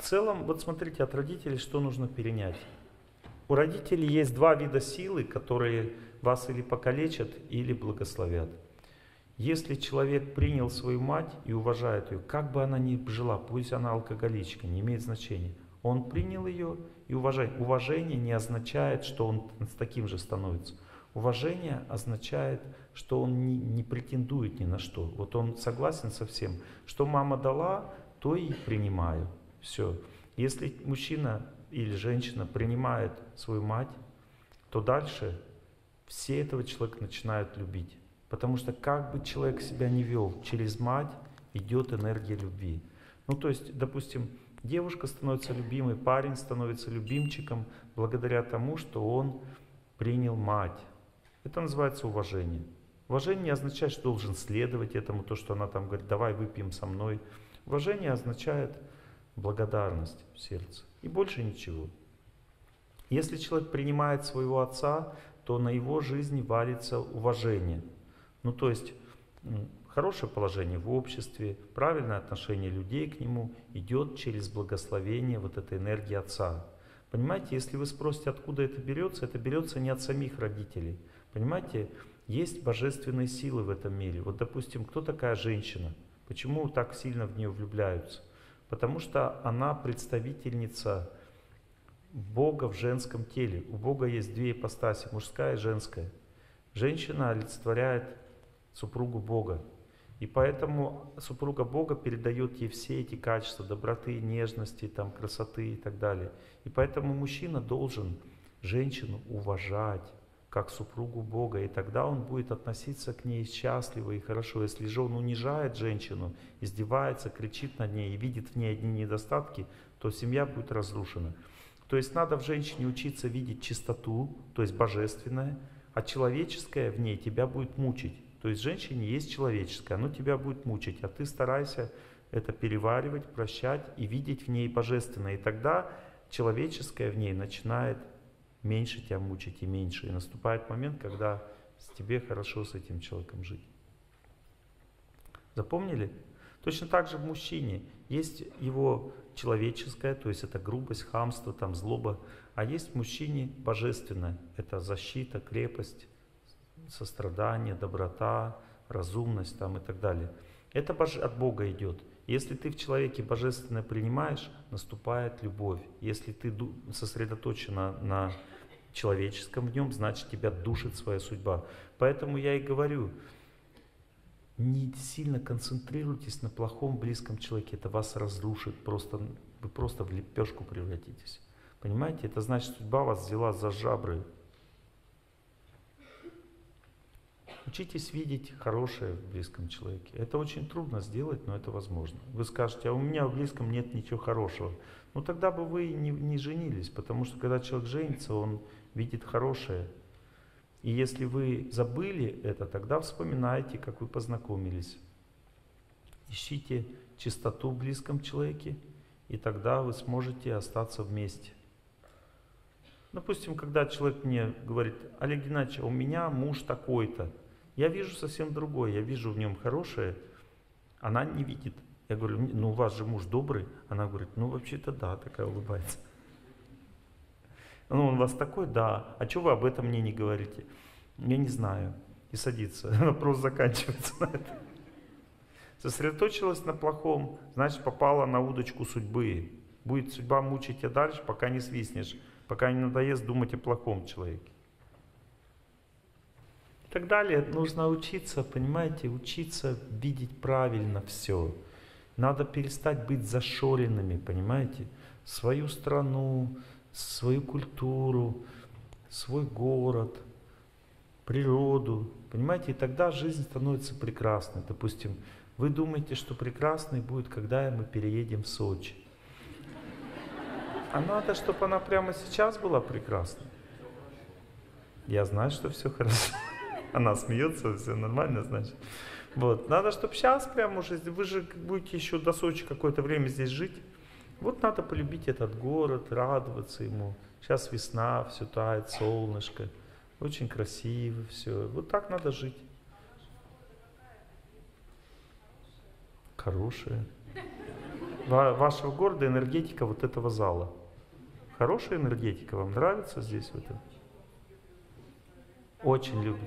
целом, вот смотрите, от родителей что нужно перенять? У родителей есть два вида силы, которые вас или покалечат, или благословят. Если человек принял свою мать и уважает ее, как бы она ни жила, пусть она алкоголичка, не имеет значения, он принял ее и уважает. Уважение не означает, что он с таким же становится. Уважение означает, что он не претендует ни на что. Вот он согласен со всем. Что мама дала, то и принимаю. Все. Если мужчина или женщина принимает свою мать, то дальше все этого человека начинают любить. Потому что как бы человек себя не вел, через мать идет энергия любви. Ну то есть, допустим, девушка становится любимой, парень становится любимчиком благодаря тому, что он принял мать. Это называется уважение. Уважение не означает, что должен следовать этому, то, что она там говорит, давай выпьем со мной. Уважение означает благодарность в сердце. И больше ничего. Если человек принимает своего отца, то на его жизни валится уважение. Ну то есть хорошее положение в обществе, правильное отношение людей к нему идет через благословение вот этой энергии отца. Понимаете, если вы спросите, откуда это берется не от самих родителей. Понимаете, есть божественные силы в этом мире. Вот допустим, кто такая женщина? Почему так сильно в нее влюбляются? Потому что она представительница Бога в женском теле. У Бога есть две ипостаси, мужская и женская. Женщина олицетворяет супругу Бога. И поэтому супруга Бога передает ей все эти качества доброты, нежности, там, красоты и так далее. И поэтому мужчина должен женщину уважать как супругу Бога, и тогда он будет относиться к ней счастливо и хорошо. Если же он унижает женщину, издевается, кричит над ней и видит в ней одни недостатки, то семья будет разрушена. То есть надо в женщине учиться видеть чистоту, то есть божественное, а человеческое в ней тебя будет мучить. То есть в женщине есть человеческое, оно тебя будет мучить, а ты старайся это переваривать, прощать и видеть в ней божественное. И тогда человеческое в ней начинает меньше тебя мучить и меньше. И наступает момент, когда тебе хорошо с этим человеком жить. Запомнили? Точно так же в мужчине есть его человеческое, то есть это грубость, хамство, там, злоба, а есть в мужчине божественное. Это защита, крепость, сострадание, доброта, разумность там, и так далее. Это от Бога идет. Если ты в человеке божественное принимаешь, наступает любовь. Если ты сосредоточена на человеческом в нем, значит тебя душит своя судьба. Поэтому я и говорю, не сильно концентрируйтесь на плохом близком человеке, это вас разрушит, вы просто в лепешку превратитесь. Понимаете, это значит, судьба вас взяла за жабры. Учитесь видеть хорошее в близком человеке. Это очень трудно сделать, но это возможно. Вы скажете, а у меня в близком нет ничего хорошего. Ну тогда бы вы не женились, потому что когда человек женится, он видит хорошее. И если вы забыли это, тогда вспоминайте, как вы познакомились. Ищите чистоту в близком человеке, и тогда вы сможете остаться вместе. Допустим, когда человек мне говорит, Олег Геннадьевич, у меня муж такой-то, я вижу совсем другое, я вижу в нем хорошее, она не видит. Я говорю, ну у вас же муж добрый. Она говорит, ну вообще-то да, такая улыбается. Ну он у вас такой, да, а что вы об этом мне не говорите? Я не знаю. И садится, вопрос заканчивается на этом. Сосредоточилась на плохом, значит попала на удочку судьбы. Будет судьба мучить тебя дальше, пока не свистнешь, пока не надоест думать о плохом человеке. И так далее. Нужно учиться, понимаете, учиться видеть правильно все. Надо перестать быть зашоренными, понимаете, свою страну, свою культуру, свой город, природу, понимаете, и тогда жизнь становится прекрасной. Допустим, вы думаете, что прекрасной будет, когда мы переедем в Сочи. А надо, чтобы она прямо сейчас была прекрасной. Я знаю, что все хорошо. Она смеется, все нормально, значит. Вот. Надо, чтобы сейчас прямо уже, вы же будете еще до Сочи какое-то время здесь жить. Вот надо полюбить этот город, радоваться ему. Сейчас весна, все тает, солнышко. Очень красиво все. Вот так надо жить. Хорошее. Вашего города энергетика вот этого зала. Хорошая энергетика, вам нравится здесь? Вот это? Очень любят.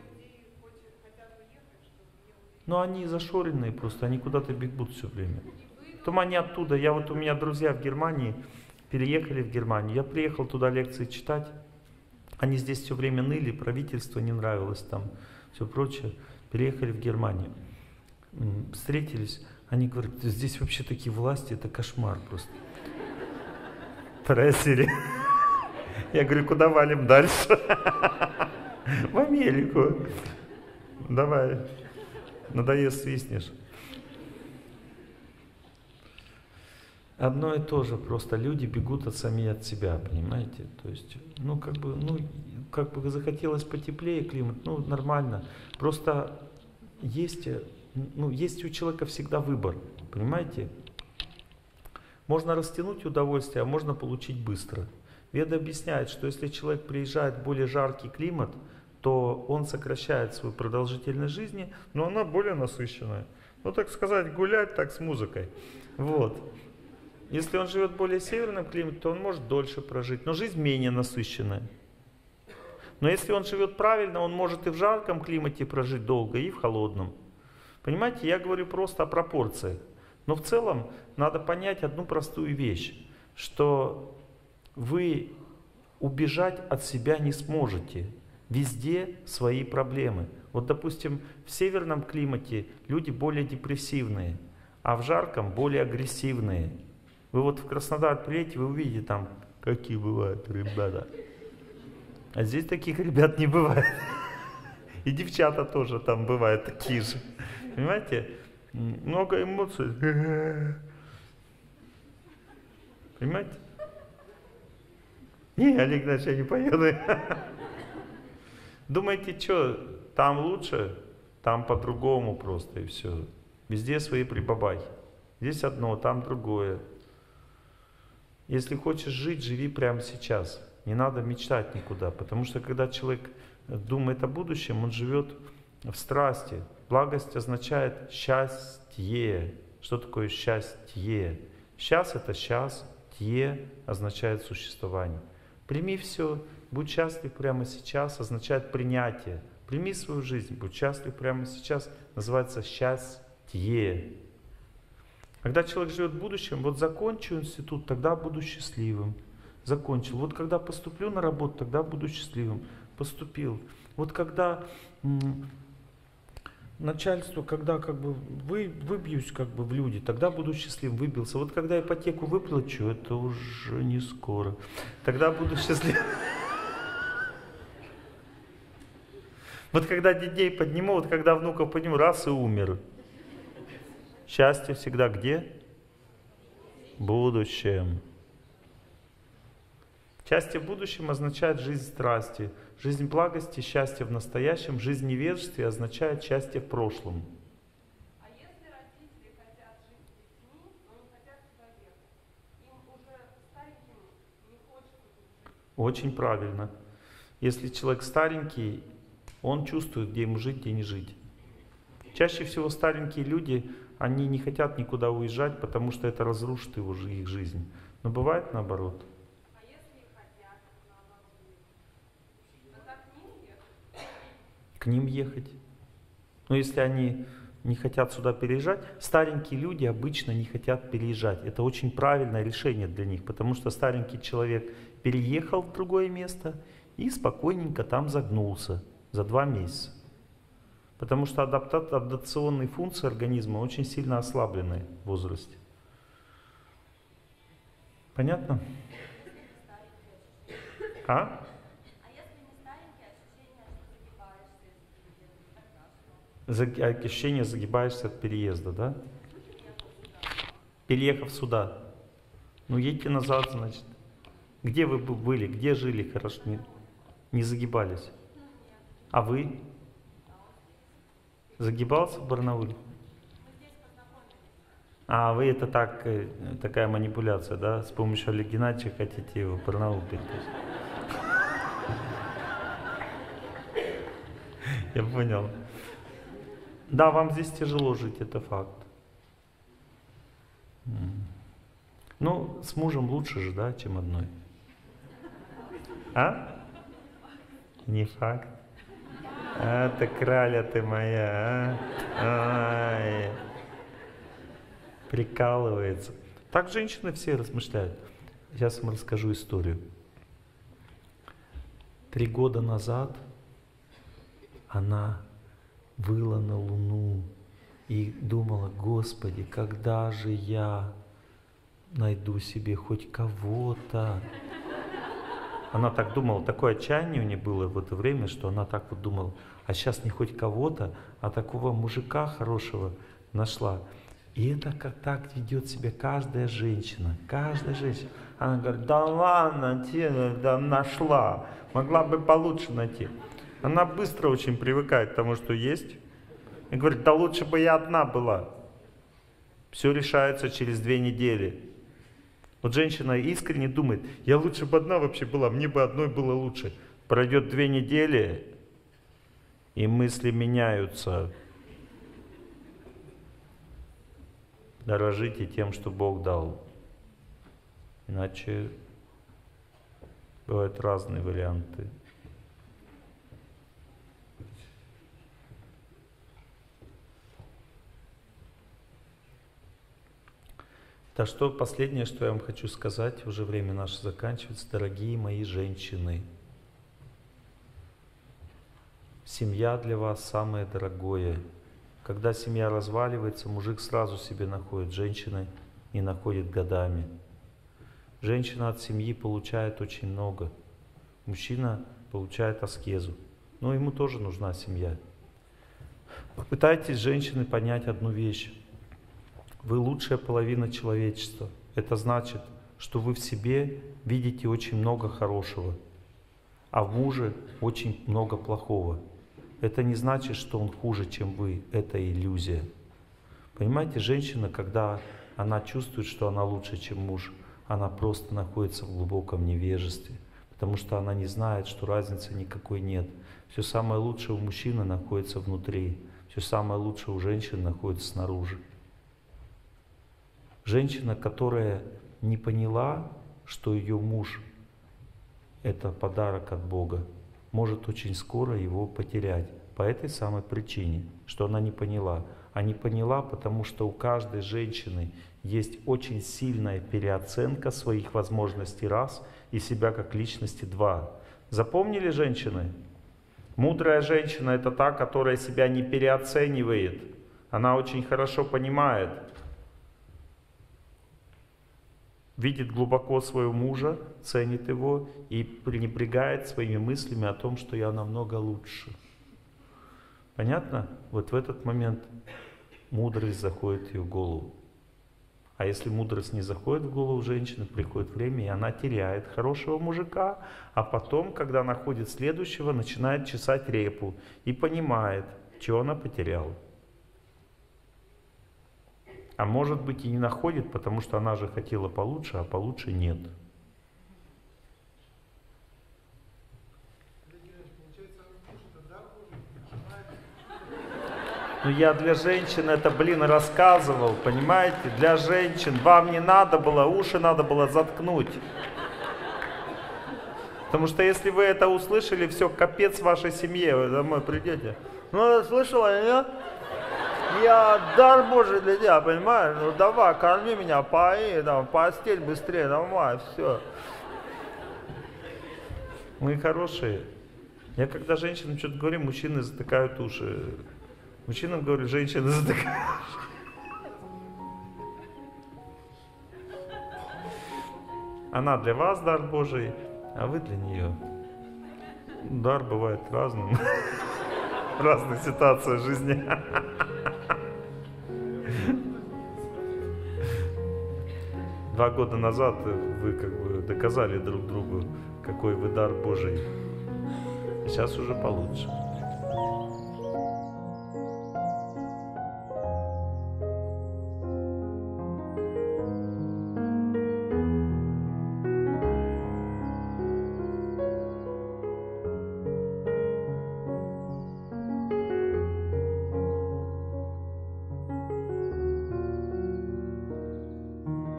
Но они зашоренные просто, они куда-то бегут все время. Потом они оттуда, у меня друзья в Германии, переехали в Германию. Я приехал туда лекции читать. Они здесь все время ныли, правительство не нравилось там, все прочее. Переехали в Германию. Встретились, они говорят, здесь вообще такие власти, это кошмар просто. Прессери. Я говорю, куда валим дальше? В Америку. Давай. Надоест, свистнешь. Одно и то же, просто люди бегут сами от себя, понимаете? То есть, как бы захотелось потеплее климат, нормально. Просто есть у человека всегда выбор, понимаете? Можно растянуть удовольствие, а можно получить быстро. Веда объясняет, что если человек приезжает в более жаркий климат, то он сокращает свою продолжительность жизни, но она более насыщенная. Так сказать, гулять так с музыкой. Вот. Если он живет в более северном климате, то он может дольше прожить, но жизнь менее насыщенная. Но если он живет правильно, он может и в жарком климате прожить долго, и в холодном. Понимаете, я говорю просто о пропорциях. Но в целом надо понять одну простую вещь, что вы убежать от себя не сможете. Везде свои проблемы. Допустим, в северном климате люди более депрессивные, а в жарком более агрессивные. Вы в Краснодар приедете, вы увидите там, какие бывают ребята. А здесь таких ребят не бывает. И девчата тоже там бывают такие же. Понимаете? Много эмоций. Понимаете? Не, Олег, значит, я не поеду. Думаете, что там лучше? Там по-другому просто и все. Везде свои прибабахи. Здесь одно, там другое. Если хочешь жить, живи прямо сейчас. Не надо мечтать никуда. Потому что когда человек думает о будущем, он живет в страсти. Благость означает счастье. Что такое счастье? Счастье это сейчас, тье означает существование. Прими все, будь счастлив прямо сейчас, означает принятие. Прими свою жизнь, будь счастлив прямо сейчас, называется счастье. Когда человек живет в будущем, закончу институт, тогда буду счастливым. Закончил. Когда поступлю на работу, тогда буду счастливым. Поступил. Когда начальство, когда выбьюсь в люди, тогда буду счастливым. Выбился. Когда ипотеку выплачу, это уже не скоро. Тогда буду счастливым. Когда детей подниму, когда внуков подниму, раз и умер. Счастье всегда где? В будущем. Счастье в будущем означает жизнь страсти. Жизнь благости, счастье в настоящем. Жизнь невежества означает счастье в прошлом. А если родители хотят жить с детьми, но не хотят туда ехать, им уже стареньким не хочется жить? Очень правильно. Если человек старенький, он чувствует, где ему жить, где не жить. Чаще всего старенькие люди, они не хотят никуда уезжать, потому что это разрушит их жизнь. Но бывает наоборот. А если хотят, наоборот, тогда к ним ехать? К ним ехать. Но если они не хотят сюда переезжать, старенькие люди обычно не хотят переезжать. Это очень правильное решение для них, потому что старенький человек переехал в другое место и спокойненько там загнулся за 2 месяца. Потому что адаптационные функции организма очень сильно ослаблены в возрасте. Понятно? А? Если не старенькие, ощущение, что загибаешься, Ощущение, загибаешься от переезда, да? Переехав сюда. Едьте назад, значит. Где вы были, где жили хорошо? Не загибались. А вы? Загибался в Барнауле? А вы это такая манипуляция, да? С помощью Олега Геннадьевича хотите его в Барнаул перетащить? Я понял. Да, вам здесь тяжело жить, это факт. Ну, с мужем лучше же, да, чем одной. А? Не факт. А, ты краля ты моя, а? Ай. Прикалывается. Так женщины все размышляют. Сейчас вам расскажу историю. 3 года назад она выла на Луну и думала: Господи, когда же я найду себе хоть кого-то? Она так думала, такое отчаяние у нее было в это время, что она так вот думала: а сейчас не хоть кого-то, а такого мужика хорошего нашла. И это как так ведет себя каждая женщина, каждая женщина. Она говорит: да ладно, да нашла, могла бы получше найти. Она быстро очень привыкает к тому, что есть. И говорит: да лучше бы я одна была. Все решается через 2 недели. Вот женщина искренне думает: я лучше бы одна вообще была, мне бы одной было лучше. Пройдет 2 недели, и мысли меняются. Дорожите тем, что Бог дал. Иначе бывают разные варианты. Так что последнее, что я вам хочу сказать, уже время наше заканчивается, дорогие мои женщины. Семья для вас самое дорогое. Когда семья разваливается, мужик сразу себе находит, женщина не находит годами. Женщина от семьи получает очень много. Мужчина получает аскезу. Но ему тоже нужна семья. Попытайтесь, женщины, понять одну вещь. Вы лучшая половина человечества. Это значит, что вы в себе видите очень много хорошего, а в муже очень много плохого. Это не значит, что он хуже, чем вы. Это иллюзия. Понимаете, женщина, когда она чувствует, что она лучше, чем муж, она просто находится в глубоком невежестве, потому что она не знает, что разницы никакой нет. Все самое лучшее у мужчины находится внутри, все самое лучшее у женщины находится снаружи. Женщина, которая не поняла, что ее муж – это подарок от Бога, может очень скоро его потерять по этой самой причине, что она не поняла. А не поняла, потому что у каждой женщины есть очень сильная переоценка своих возможностей раз и себя как личности два. Запомнили, женщины? Мудрая женщина – это та, которая себя не переоценивает. Она очень хорошо понимает, видит глубоко своего мужа, ценит его и пренебрегает своими мыслями о том, что я намного лучше. Понятно? Вот в этот момент мудрость заходит в ее голову. А если мудрость не заходит в голову женщины, приходит время, и она теряет хорошего мужика, а потом, когда находит следующего, начинает чесать репу и понимает, чего она потеряла. А может быть и не находит, потому что она же хотела получше, а получше нет. Ну я для женщин это, рассказывал, понимаете? Для женщин. Вам не надо было, уши надо было заткнуть. Потому что если вы это услышали, все, капец вашей семье, вы домой придете. Ну, слышала, нет? Я дар Божий для тебя, понимаешь? Ну давай, корми меня, пои, там, постель быстрее, давай, все. Мы хорошие. Я когда женщинам что-то говорю, мужчины затыкают уши. Мужчинам говорю, женщины затыкают уши. Она для вас дар Божий, а вы для нее. Дар бывает разным. В разных ситуациях жизни. 2 года назад вы как бы доказали друг другу, какой вы дар Божий. Сейчас уже получше.